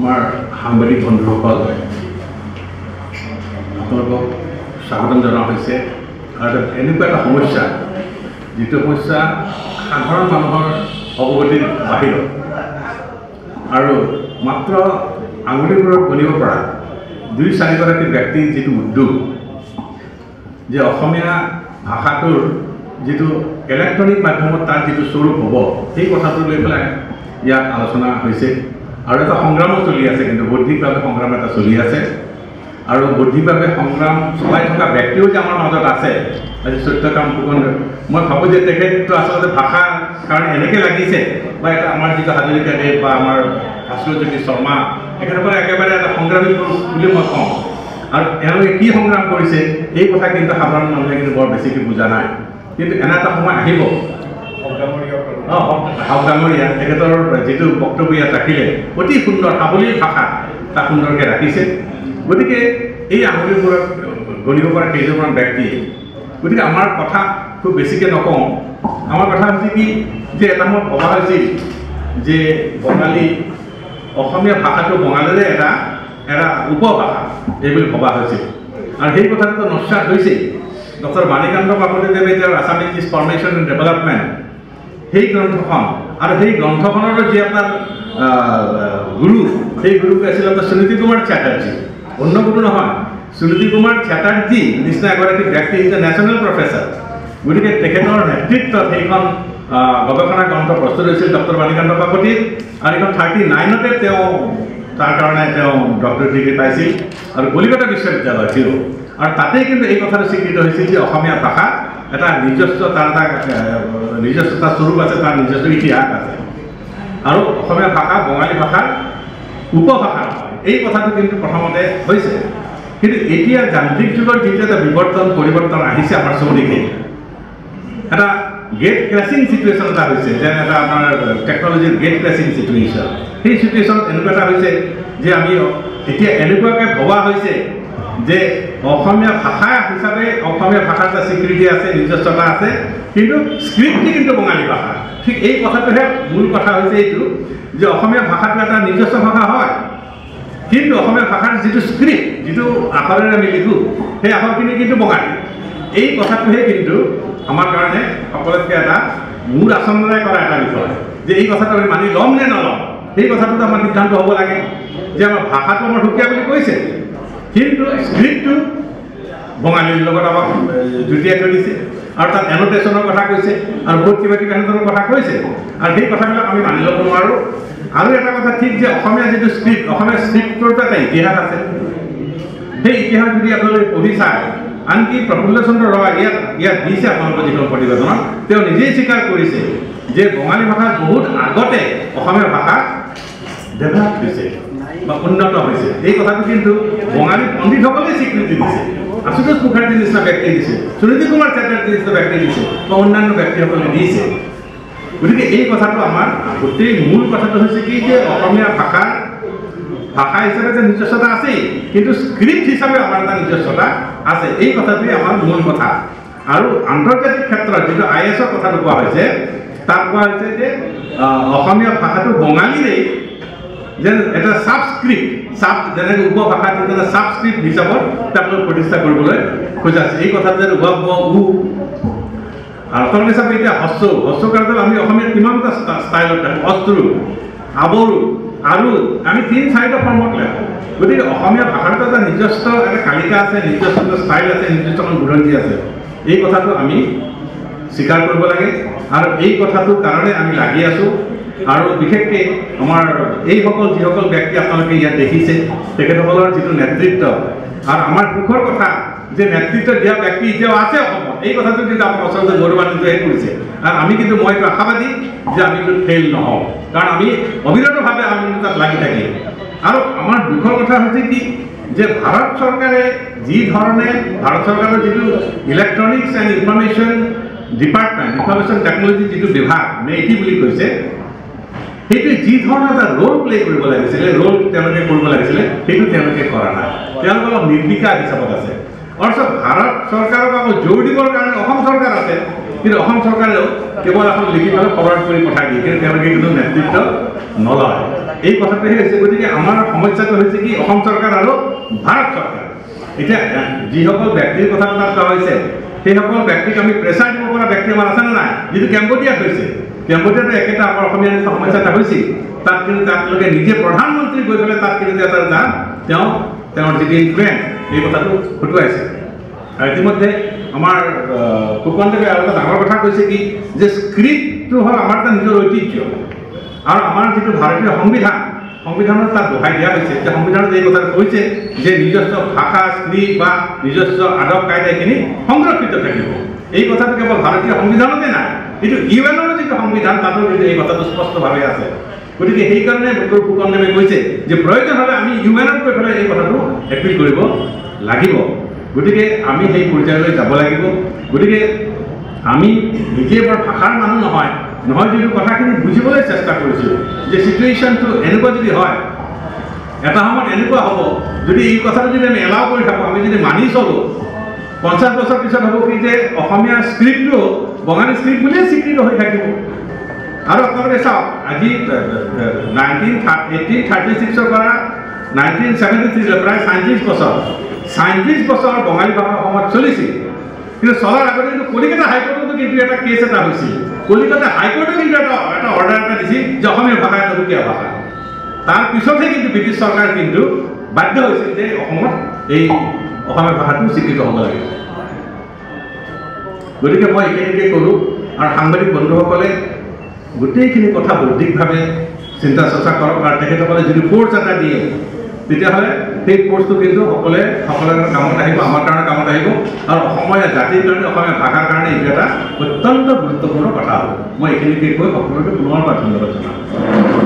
আমাৰ সাংবাদিক বন্ধুসকল আপোনালোকক স্বাগতম জনোৱা হৈছে আৰু এনেকুৱা এটা সমস্যা যিটো সমস্যা সাধাৰণ মানুহৰ অৱগতিৰ বাহিৰত আৰু মাত্ৰ আঙুলিবোৰত গণিব পৰা 2-4গৰাকী ব্যক্তিৰ যিটো উদ্যোগ যে অসমীয়া ভাষাটোৰ যিটো ইলেক্ট্ৰনিক মাধ্যমত তাৰ যিটো স্বৰূপ হ'ব সেই কথাটো লৈ পেলাই ইয়াত আলোচনা হৈছে আৰু এটা সংগ্ৰামো চলি আছে কিন্তু বৌদ্ধিকভাৱে সংগ্ৰাম এটা চলি আছে আৰু বৌদ্ধিকভাৱে সংগ্ৰাম চলাই থকা ব্যক্তিও যে আমাৰ মাজত আছে আজি সত্যকাম ফুকন মই ভাবোঁ যে তেখেতটো আচলতে ভাষাৰ কাৰণে এনেকৈ লাগিছে বা এটা আমাৰ যিটো হাজৰিকাদেৱ বা আমাৰ ভাস্কৰজ্যোতি শৰ্মা এখেতসকলে একেবাৰে এটা সংগ্ৰামী পুৰুষ বুলি মই কওঁ আৰু এওঁলোকে কি সংগ্ৰাম কৰিছে এই কথা কিন্তু সাধাৰণ মানুহে কিন্তু বৰ বেছিকৈ বুজা নাই কিন্তু এনে এটা সময় আহিব হাওক ডাঙৰীয়া তেখেতৰ যিটো বক্তব্য ইয়াত ৰাখিলে অতি সুন্দৰ সাৱলীল ভাষা তাক সুন্দৰকৈ ৰাখিছে গতিকে এই আঙুলিবোৰত গণিব পৰা কেইজনমান ব্যক্তি গতিকে আমাৰ কথা খুব বেছিকৈ নকওঁ আমাৰ কথা হৈছে কি যে এটা সময়ত ভবা হৈছিল যে বঙালী অসমীয়া ভাষাটো বঙালীৰে এটা উপভাষা এইবুলি ভবা হৈছিল আৰু সেই কথাটো নস্যাৎ হৈছে ডক্টৰ বাণীকান্ত কাকতিদেৱে তেওঁৰ আছামিজ ফৰ্মেশ্যন এণ্ড ডেভেলপমেণ্ট সেই গ্ৰন্থখন আৰু সেই গ্ৰন্থখনৰ যি আপোনাৰ গুৰু সেই গুৰুকে আছিল আপোনাৰ সুনীতি কুমাৰ চেটাৰ্জী অন্য কোনো নহয় সুনীতি কুমাৰ চেটাৰ্জী নিচিনা এগৰাকী ব্যক্তি ইজ এ নেশ্যনেল প্ৰফেচাৰ গতিকে তেখেতৰ নেতৃত্বত সেইখন গৱেষণা গ্ৰন্থ প্ৰস্তুত হৈছিল ডক্টৰ বাণীকান্ত কাকতিৰ আৰু এইখন 39তে তেওঁ তাৰ কাৰণে তেওঁ ডক্টৰেট ডিগ্ৰী পাইছিল আৰু কলিকতা বিশ্ববিদ্যালয় ছিল আৰু তাতেই কিন্তু এই কথাটো স্বীকৃত হৈছিল যে অসমীয়া ভাষা এটা নিজস্ব তাৰ এটা নিজস্বতা স্বৰূপ আছে তাৰ নিজস্ব ইতিহাস আছে আৰু অসমীয়া ভাষা বঙালী ভাষাৰ উপভাষা এই কথাটো কিন্তু প্ৰথমতে হৈছে কিন্তু এতিয়া যান্ত্ৰিক যুগৰ যিটো এটা পৰিৱৰ্তন আহিছে আমাৰ চৌদিশে এটা গেট ক্ৰেচিং চিটুৱেশ্যন এটা হৈছে যেন এটা আমাৰ টেকন'লজিৰ গেট ক্ৰেচিং চিটুৱেশ্যন সেই চিটুৱেশ্যনত এনেকুৱা এটা হৈছে যে আমি এতিয়া এনেকুৱাকৈ ভবা হৈছে যে অসমীয়া ভাষা হিচাপে অসমীয়া ভাষাৰ এটা স্বীকৃতি আছে নিজস্বতা আছে কিন্তু স্ক্ৰিপ্টটি কিন্তু বঙালী ভাষা ঠিক এই কথাটোহে মূল কথা হৈছে এইটো যে অসমীয়া ভাষাটো এটা নিজস্ব ভাষা হয় কিন্তু অসমীয়া ভাষাৰ যিটো স্ক্ৰিপ্ট যিটো আখৰেৰে আমি লিখোঁ সেই আখৰখিনি কিন্তু বঙালী এই কথাটোহে কিন্তু আমাৰ কাৰণে সকলোতকৈ এটা মূল আচৰণেৰে কৰা এটা বিষয় যে এই কথাটো আমি মানি ল'ম নে নল'ম সেই কথাটোতো আমাৰ সিদ্ধান্ত হ'ব লাগে যে আমাৰ ভাষাটো আমাৰ সুকীয়া বুলি কৈছে কিন্তু স্ক্ৰিপ্টটো বঙালীৰ লগত আমাক যুটিয়াই থৈ দিছে আৰু তাত এনোটেশ্যনৰ কথা কৈছে আৰু বহুত কিবা কিবি এনেধৰণৰ কথা কৈছে আৰু সেই কথাবিলাক আমি মানি ল'ব নোৱাৰোঁ আৰু এটা কথা ঠিক যে অসমীয়া যিটো স্ক্ৰিপ্ট অসমীয়া স্ক্ৰিপ্টৰ এটা ইতিহাস আছে সেই ইতিহাস যদি আপোনালোকে পঢ়ি চায় আনকি প্ৰফুল্ল চন্দ্ৰ ৰয় ইয়াত দিছে আপোনালোকৰ যিখন প্ৰতিবেদনত তেওঁ নিজেই স্বীকাৰ কৰিছে যে বঙালী ভাষা বহুত আগতে অসমীয়া ভাষা ডেভেলপ হৈছে বা উন্নত হৈছে এই কথাটো কিন্তু বঙালী পণ্ডিতসকলে স্বীকৃতি দিছে আশুতোষ মুখাৰ্জীৰ নিচিনা ব্যক্তি দিছে সুনীতি কুমাৰ চেটাৰ্জীৰ নিচিনা ব্যক্তি দিছে বা অন্যান্য ব্যক্তিসকলে দিছে গতিকে এই কথাটো আমাৰ গোটেই মূল কথাটো হৈছে কি যে অসমীয়া ভাষা হিচাপে যে নিজস্বতা আছেই কিন্তু স্ক্ৰিপ্ট হিচাপে আমাৰ এটা নিজস্বতা আছে এই কথাটোৱেই আমাৰ মূল কথা আৰু আন্তৰ্জাতিক ক্ষেত্ৰত যিটো IS-ৰ কথাটো কোৱা হৈছে তাত কোৱা হৈছে যে অসমীয়া ভাষাটো বঙালীৰেই যেন এটা ছাবস্ক্ৰিপ্ট যেনেকৈ উপভাষাটো এটা ছাবস্ক্ৰিপ্ট হিচাপত তেওঁলোকে প্ৰতিষ্ঠা কৰিবলৈ খোজা আছে এই কথাটো যে আৰু অৰ্থ হিচাপে এতিয়া হস্ৰ কাৰ্যত আমি অসমীয়াত কিমানটা ষ্টাইলত দেখোঁ অস্ত্ৰু আবৰু আৰু আমি 3-4টা ফৰ্মত লেখোঁ গতিকে অসমীয়া ভাষাটো এটা নিজস্ব এটা কালিকা আছে নিজস্ব এটা ষ্টাইল আছে নিজস্ব বুৰঞ্জী আছে এই কথাটো আমি স্বীকাৰ কৰিব লাগে আৰু এই কথাটোৰ কাৰণে আমি লাগি আছোঁ আৰু বিশেষকৈ আমাৰ এইসকল যিসকল ব্যক্তি আপোনালোকে ইয়াত দেখিছে তেখেতসকলৰ যিটো নেতৃত্ব আৰু আমাৰ সুখৰ কথা যে নেতৃত্ব দিয়া ব্যক্তি এতিয়াও আছে অসমত এই কথাটো কিন্তু আমাৰ আচলতে গৌৰৱান্বিতহে কৰিছে আৰু আমি কিন্তু মইতো আশাবাদী যে আমি কিন্তু ফেইল নহওঁ কাৰণ আমি অবিৰতভাৱে আমি তাত লাগি থাকিম আৰু আমাৰ দুখৰ কথা হৈছে কি যে ভাৰত চৰকাৰে যি ধৰণে ভাৰত চৰকাৰৰ যিটো electronics and information department information technology যিটো বিভাগ মেইটি বুলি কৈছে সেইটো যি ধৰণৰ এটা ৰোল প্লে কৰিব লাগিছিলে ৰোল তেওঁলোকে কৰিব লাগিছিলে সেইটো তেওঁলোকে কৰা নাই তেওঁলোকে অলপ নিৰ্বিকাৰ হিচাপত আছে অৰ্থাৎ ভাৰত চৰকাৰক আকৌ জোৰ দিবৰ কাৰণে অসম চৰকাৰ আছে কিন্তু অসম চৰকাৰেও কেৱল এখন লিখি পেলাই ফৰৱাৰ্ড কৰি পঠাই দিয়ে কিন্তু তেওঁলোকে কিন্তু নেতৃত্ব নলয় এই কথাটোহে হৈছে। গতিকে আমাৰ সমস্যাটো হৈছে কি অসম চৰকাৰ আৰু ভাৰত চৰকাৰ। এতিয়া যিসকল ব্যক্তিৰ কথা তাত কোৱা হৈছে সেইসকল ব্যক্তিক আমি প্ৰেছাৰ দিব পৰা ব্যক্তি আমাৰ আছে নে নাই? যিটো কেম্বোডিয়াত হৈছে, কেম্বোডিয়াতো একেটা আমাৰ অসমীয়া সমস্যা এটা হৈছিল। তাত কিন্তু তেওঁলোকে নিজে প্ৰধানমন্ত্ৰী গৈ পেলাই তাত কিন্তু এটা তেওঁৰ যিটো ইনফ্লুৱেঞ্চ এই কথাটো ফুটুৱাইছে। আৰু ইতিমধ্যে আমাৰ ফুকনদেৱে আৰু এটা ডাঙৰ কথা কৈছে কি যে স্ক্ৰিপ্টটো হ'ল আমাৰ এটা নিজৰ ঐতিহ্য আৰু আমাৰ যিটো ভাৰতীয় সংবিধানত তাত দোহাই দিয়া হৈছে যে সংবিধানত এই কথাটো কৈছে যে নিজস্ব ভাষা স্ক্ৰিপ্ট বা নিজস্ব আদব কাইদা এইখিনি সংৰক্ষিত থাকিব। এই কথাটো কেৱল ভাৰতীয় সংবিধানতে নাই, কিন্তু ইউএনৰ যিটো সংবিধান তাতো কিন্তু এই কথাটো স্পষ্টভাৱে আছে। গতিকে সেইকাৰণে ডক্টৰ ফুকনদেৱে কৈছে যে প্ৰয়োজন হ'লে আমি ইউএনত গৈ পেলাই এই কথাটো এপিল কৰিব লাগিব। গতিকে আমি সেই পৰ্যায়লৈ যাব লাগিব। গতিকে আমি নিজে বৰ ভাষাৰ মানুহ নহয় যিটো কথাখিনি বুজিবলৈ চেষ্টা কৰিছোঁ যে চিটুৱেশ্যনটো এনেকুৱা যদি হয়, এটা সময়ত এনেকুৱা হ'ব যদি এই কথাটো যদি আমি এলাও কৰি থাকোঁ, আমি যদি মানি চলোঁ, 50 বছৰ পিছত হ'ব কি যে অসমীয়া স্ক্ৰিপ্টটো বঙালী স্ক্ৰিপ্ট বুলিয়ে স্বীকৃত হৈ থাকিব। আৰু আপোনালোকে চাওক আজি 1836 পৰা 1973 প্ৰায় 37 বছৰ বঙালী ভাষা অসমত চলিছিল। কিন্তু চলাৰ আগতে কিন্তু কলিকতা হাইকোৰ্টতো কিন্তু এটা কেছ এটা হৈছিল। কলিকতা হাইকোৰ্টে কিন্তু এটা অৰ্ডাৰ এটা দিছিল যে অসমীয়া ভাষা এটা সুকীয়া ভাষা। তাৰ পিছতহে কিন্তু ব্ৰিটিছ চৰকাৰ কিন্তু বাধ্য হৈছিল যে অসমত এই অসমীয়া ভাষাটো স্বীকৃত হ'ব লাগিব। গতিকে মই এইখিনিকে ক'লোঁ আৰু সাংবাদিক বন্ধুসকলে গোটেইখিনি কথা বৌদ্ধিকভাৱে চিন্তা চৰ্চা কৰক আৰু তেখেতসকলে যদি ফ'ৰ্চ এটা দিয়ে তেতিয়াহ'লে সেই ফ'ৰ্চটো কিন্তু সকলোৰে কামত আহিব, আমাৰ কাৰণে কামত আহিব আৰু অসমীয়া জাতিৰ কাৰণে অসমীয়া ভাষাৰ কাৰণে এইটো এটা অত্যন্ত গুৰুত্বপূৰ্ণ কথা হ'ব। মই এইখিনিকে কৈ সকলোকে পুনৰবাৰ ধন্যবাদ জনাওঁ।